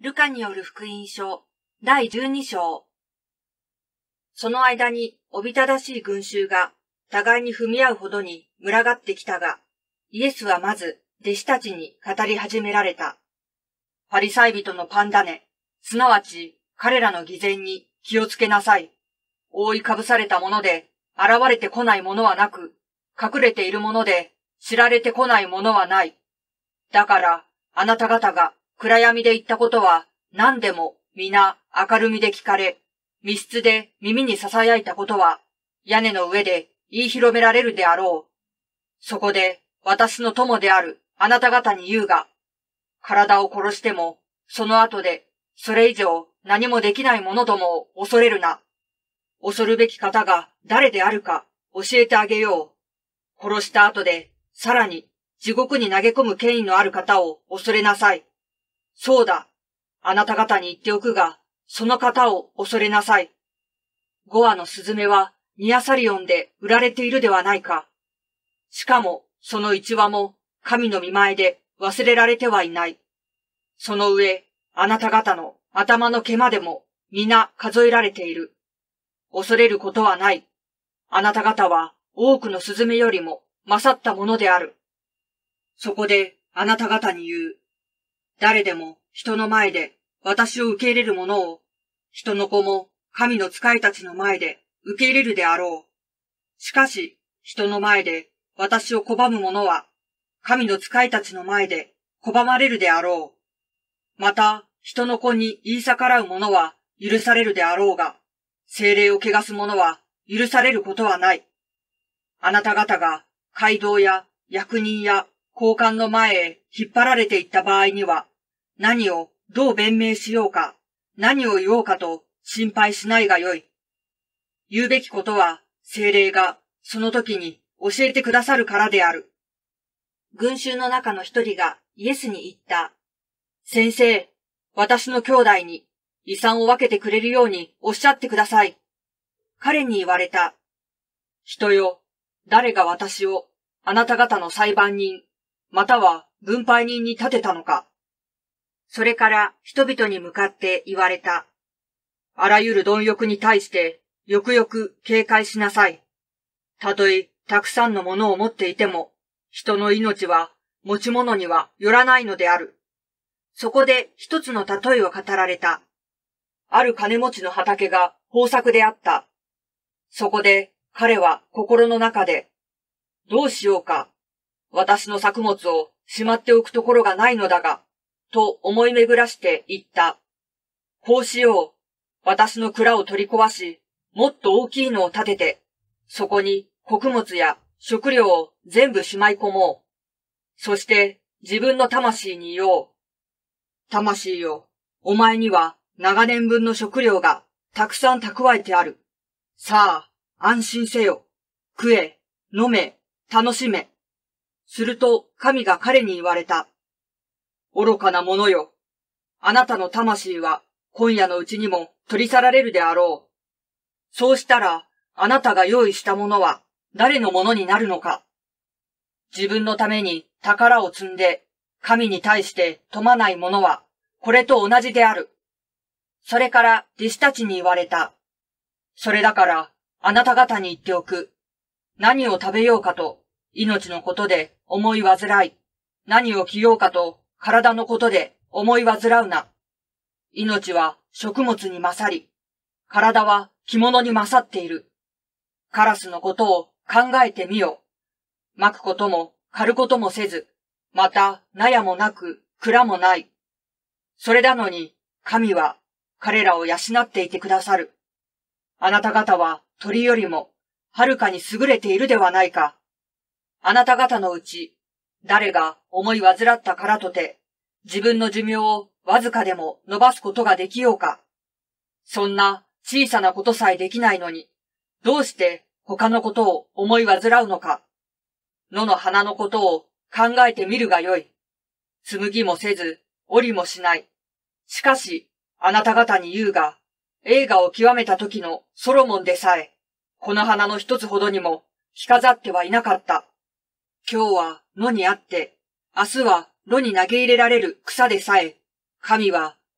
ルカによる福音書第12章。その間におびただしい群衆が互いに踏み合うほどに群がってきたが、イエスはまず弟子たちに語り始められた。パリサイ人のパンダネ、すなわち彼らの偽善に気をつけなさい。覆いかぶされたもので現れてこないものはなく、隠れているもので知られてこないものはない。だからあなた方が暗闇で言ったことは何でも皆明るみで聞かれ、密室で耳に囁いたことは屋根の上で言い広められるであろう。そこで私の友であるあなた方に言うが、体を殺してもその後でそれ以上何もできない者どもを恐れるな。恐るべき方が誰であるか教えてあげよう。殺した後でさらに地獄に投げ込む権威のある方を恐れなさい。そうだ。あなた方に言っておくが、その方を恐れなさい。5羽のスズメはニアサリオンで売られているではないか。しかも、その1羽も神の御前で忘れられてはいない。その上、あなた方の頭の毛までも皆数えられている。恐れることはない。あなた方は多くのスズメよりも勝ったものである。そこであなた方に言う。誰でも人の前で私を受け入れる者を、人の子も神の使いたちの前で受け入れるであろう。しかし、人の前で私を拒む者は、神の使いたちの前で拒まれるであろう。また、人の子に言い逆らう者は許されるであろうが、聖霊を汚す者は許されることはない。あなた方が街道や役人や高官の前へ引っ張られていった場合には、何をどう弁明しようか、何を言おうかと心配しないがよい。言うべきことは、聖霊がその時に教えてくださるからである。群衆の中の一人がイエスに言った。先生、私の兄弟に遺産を分けてくれるようにおっしゃってください。彼に言われた。人よ、誰が私をあなた方の裁判人、または分配人に立てたのか。それから人々に向かって言われた。あらゆる貪欲に対してよくよく警戒しなさい。たとえたくさんのものを持っていても、人の命は持ち物にはよらないのである。そこで一つの例えを語られた。ある金持ちの畑が豊作であった。そこで彼は心の中で、どうしようか。私の作物をしまっておくところがないのだが、と思い巡らして言った。こうしよう。私の蔵を取り壊し、もっと大きいのを建てて、そこに穀物や食料を全部しまい込もう。そして自分の魂に言おう。魂よ、お前には長年分の食料がたくさん蓄えてある。さあ、安心せよ。食え、飲め、楽しめ。すると神が彼に言われた。愚かな者よ。あなたの魂は今夜のうちにも取り去られるであろう。そうしたらあなたが用意したものは誰のものになるのか。自分のために宝を積んで神に対して富まない者はこれと同じである。それから弟子たちに言われた。それだからあなた方に言っておく。何を食べようかと命のことで思い煩い。何を着ようかと体のことで思い煩うな。命は食物に勝り、体は着物に勝っている。カラスのことを考えてみよ。巻くことも刈ることもせず、また納屋もなく蔵もない。それなのに神は彼らを養っていてくださる。あなた方は鳥よりもはるかに優れているではないか。あなた方のうち誰が思い患ったからとて、自分の寿命をわずかでも伸ばすことができようか。そんな小さなことさえできないのに、どうして他のことを思い患うのか。野の花のことを考えてみるがよい。紡ぎもせず、織りもしない。しかし、あなた方に言うが、栄華を極めた時のソロモンでさえ、この花の一つほどにも着飾ってはいなかった。今日は野にあって、明日は野に投げ入れられる草でさえ、神は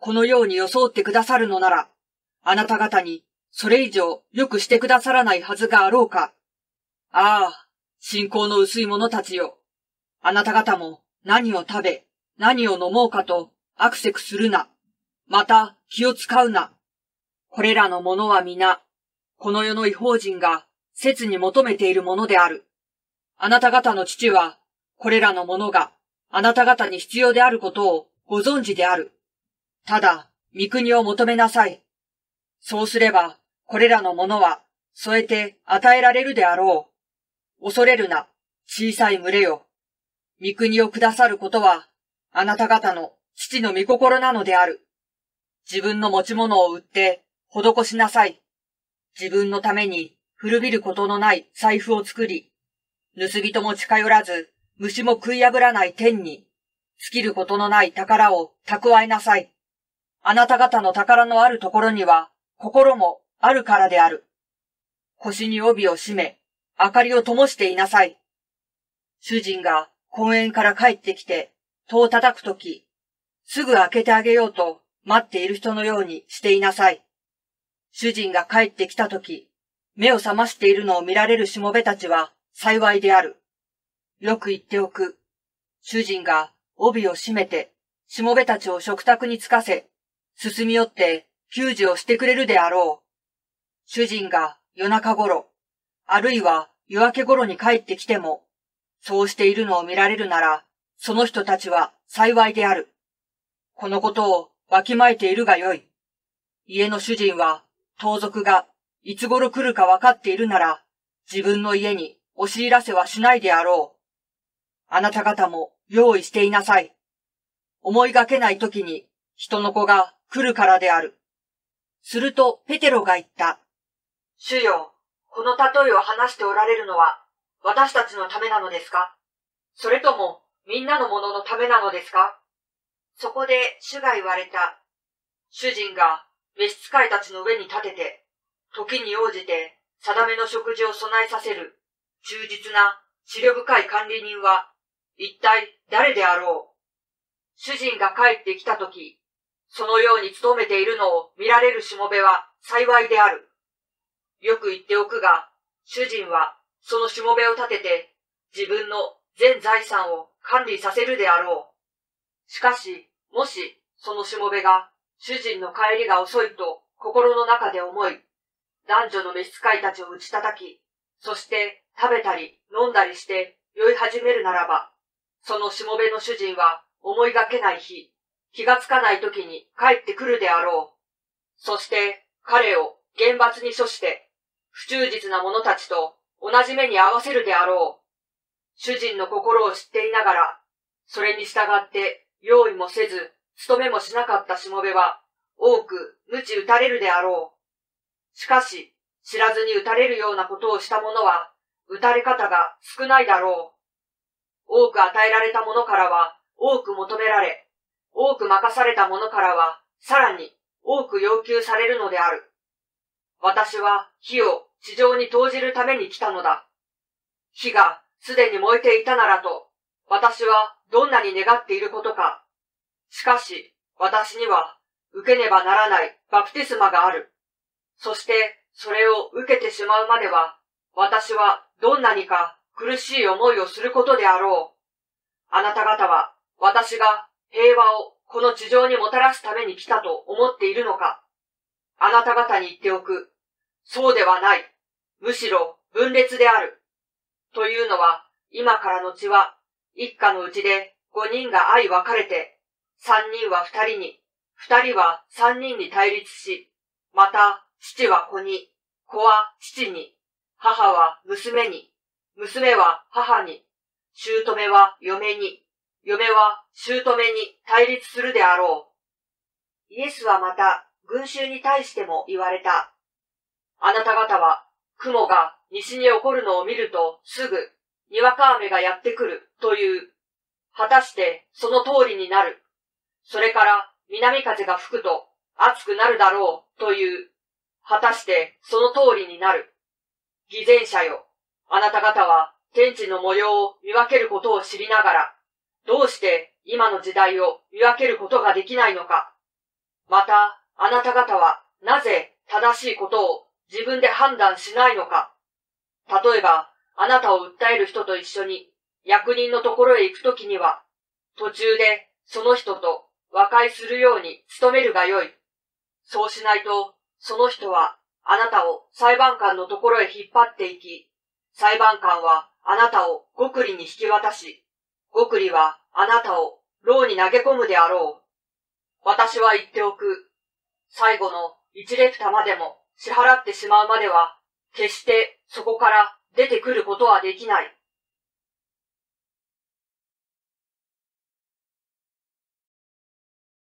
このように装ってくださるのなら、あなた方にそれ以上よくしてくださらないはずがあろうか。ああ、信仰の薄い者たちよ。あなた方も何を食べ、何を飲もうかとアクセクするな。また気を使うな。これらのものは皆、この世の異邦人が切に求めているものである。あなた方の父は、これらのものがあなた方に必要であることをご存知である。ただ、御国を求めなさい。そうすれば、これらのものは添えて与えられるであろう。恐れるな、小さい群れよ。御国をくださることは、あなた方の父の御心なのである。自分の持ち物を売って、施しなさい。自分のために古びることのない財布を作り、盗人も近寄らず、虫も食い破らない天に、尽きることのない宝を蓄えなさい。あなた方の宝のあるところには、心もあるからである。腰に帯を締め、明かりを灯していなさい。主人が公園から帰ってきて、戸を叩くとき、すぐ開けてあげようと待っている人のようにしていなさい。主人が帰ってきたとき、目を覚ましているのを見られるしもべたちは幸いである。よく言っておく。主人が帯を締めて、しもべたちを食卓につかせ、進み寄って給仕をしてくれるであろう。主人が夜中頃、あるいは夜明け頃に帰ってきても、そうしているのを見られるなら、その人たちは幸いである。このことをわきまえているがよい。家の主人は、盗賊がいつ頃来るかわかっているなら、自分の家に押し入らせはしないであろう。あなた方も用意していなさい。思いがけない時に人の子が来るからである。するとペテロが言った。主よ、この例えを話しておられるのは私たちのためなのですか？それともみんなのもののためなのですか？そこで主が言われた。主人が召使いたちの上に立てて、時に応じて定めの食事を備えさせる忠実な思慮深い管理人は一体誰であろう。主人が帰ってきたとき、そのように努めているのを見られるしもべは幸いである。よく言っておくが、主人はそのしもべを立てて自分の全財産を管理させるであろう。しかし、もしそのしもべが主人の帰りが遅いと心の中で思い、男女の召使いたちを打ち叩き、そして食べたり飲んだりして酔い始めるならば、そのしもべの主人は思いがけない日、気がつかない時に帰ってくるであろう。そして彼を厳罰に処して、不忠実な者たちと同じ目に合わせるであろう。主人の心を知っていながら、それに従って用意もせず、務めもしなかったしもべは、多く鞭打たれるであろう。しかし、知らずに打たれるようなことをした者は、打たれ方が少ないだろう。多く与えられた者からは、多く求められ、多く任された者からは、さらに多く要求されるのである。私は火を地上に投じるために来たのだ。火がすでに燃えていたならと、私はどんなに願っていることか。しかし、私には受けねばならないバプテスマがある。そして、それを受けてしまうまでは、私はどんなにか苦しい思いをすることであろう。あなた方は、私が平和をこの地上にもたらすために来たと思っているのか。あなた方に言っておく。そうではない。むしろ分裂である。というのは、今からのちは、一家のうちで5人が相分かれて、3人は2人に、2人は3人に対立し、また父は子に、子は父に、母は娘に、娘は母に、姑は嫁に、嫁は姑に対立するであろう。イエスはまた群衆に対しても言われた。あなた方は雲が西に起こるのを見るとすぐにわか雨がやってくるという。果たしてその通りになる。それから南風が吹くと暑くなるだろうという。果たしてその通りになる。偽善者よ。あなた方は天地の模様を見分けることを知りながら、どうして今の時代を見分けることができないのか。 また、あなた方はなぜ正しいことを自分で判断しないのか。例えば、あなたを訴える人と一緒に役人のところへ行くときには、途中でその人と和解するように努めるがよい。そうしないと、その人はあなたを裁判官のところへ引っ張っていき、裁判官はあなたを獄吏に引き渡し、獄吏はあなたを牢に投げ込むであろう。私は言っておく。最後の一レプタまでも支払ってしまうまでは、決してそこから出てくることはできない。